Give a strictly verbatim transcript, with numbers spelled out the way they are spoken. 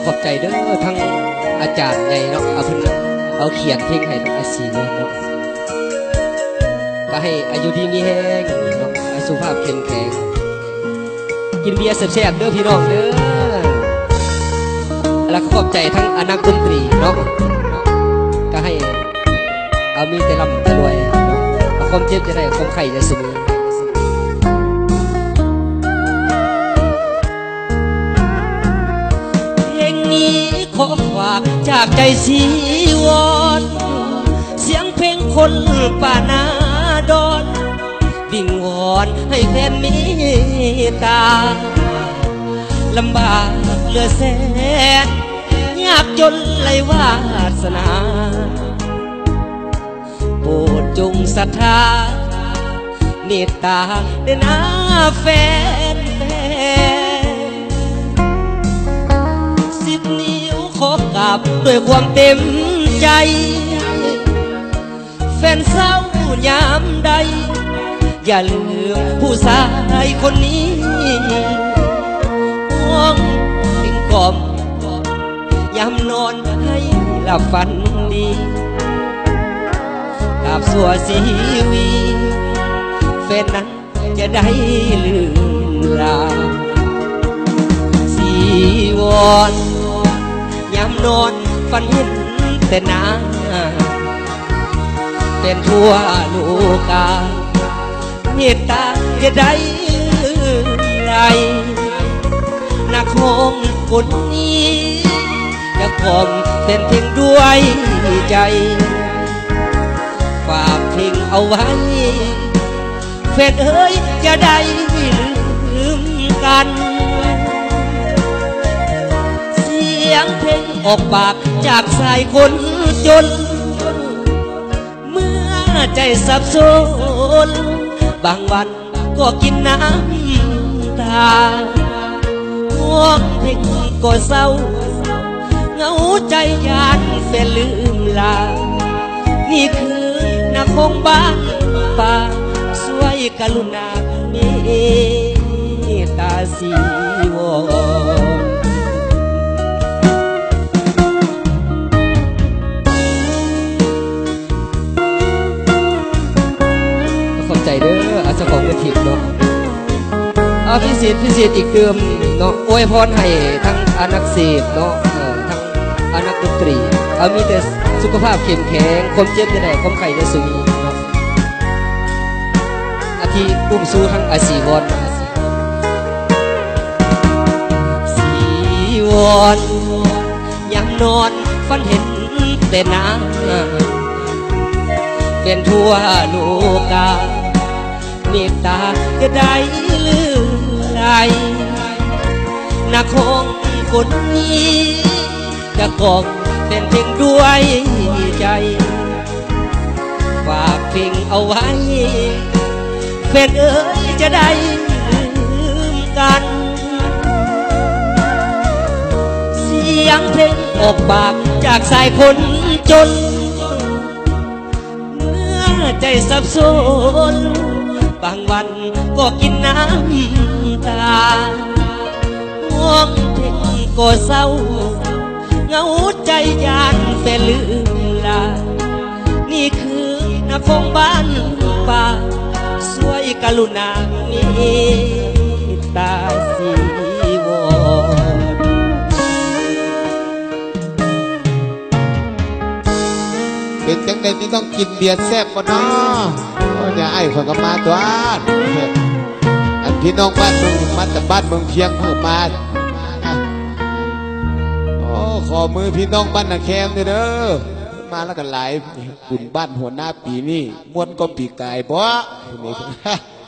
ขอบใจเด้อทั้งอาจารย์ใหญ่เนาะเอาเพิ่นเอาเขียนเพลงให้อาชีวะเนาะก็ให้อายุดีมีแห้งเนาะอาสุภาพเข้มแข็งกินเบียร์แซ่บๆเด้อพี่น้องเด้อแล้วก็ขอบใจทั้งอนักดนตรีเนาะก็ให้เอามีแต่ร่ำแต่รวยเนาะความเจ็บจะได้ความไข่จะสูงเพลงนี้ขอฝากจากใจสีวอนเสียงเพลงคนป่านาดอนวิงวอนให้แฟนมีตาลำบากเหลือแสนยากจนไรวาสนาโปรดจงศรัทธาเมตตาเดินหน้าแฟนแฟนสิบนิ้วขอกราบด้วยความเต็มใจแฟนเศร้ายามใดอย่าลืมผู้ชายคนนี้ห่วงถึงกล่อมยามนอนให้หลับฝันดีกราบสัวสีวีแฟนนั้นจะได้ลืมลาสีวอนยามนอนฝันเห็นแต่หน้าเป็นทั่วโลกาเมตตาจะได้ไหลนักคงคนนี้จะกล่อมเป็นเพียงด้วยใจฝากเพลงเอาไว้แฟนเอ้ยจะได้ลืมกันเสียงเพลงออกปากจากสายคนจนเมื่อใจสับสนบางวันก็กินน้ำตาห่วงเพลงก็เศร้าเหงาใจยานแฟนลืมลานี่คือนักคงบ้านป่าสวยกรุณาเมตตาสีวอนใจเด้ออาจจะของกระถิ่นเนาะเอาพิเศษพิเศษอีกเดิมเนาะอวยพรให้ทั้งอนักเสพเนาะทั้งอนักดนตรีเอามีแต่สุขภาพเข้มแข็งความเจ็บจะได้ความไข่จะสูงเนาะอาทิอุ้มสู้ทั้งอาชีวอนสีวอนยังนอนฝันเห็นแต่หน้าเป็นทั่วโลกาเมตตาจะได้ลืมไหลนักคงคนนี้จะกล่อมเป็นเพียงด้วยใจฝากเพลงเอาไว้แฟนเอ๋ยจะได้ลืมกันเสียงเพลงออกปากจากสายคนจนใจสับสนบางวันก็กินน้ำตาห่วงเพลงก็เศร้าเหงาใจยานแฟนลืมลานี่คือนักคงบ้านป่าสวยกรุณาเมตตาสีวอนเป็นจังใดที่ต้องกินเบียร์แซ่บก่อนเนาะอย่าไอ้คนก็มาตัวอันพี่น้องบ้านมึงมาแต่บ้านมึงเพียงเพิ่งมาโอ้ขอมือพี่น้องบ้านนาแคมเด้อมาแล้วกันหลายบุญบ้านหัวหน้าปีนี้ม้วนก็ปีกายบ่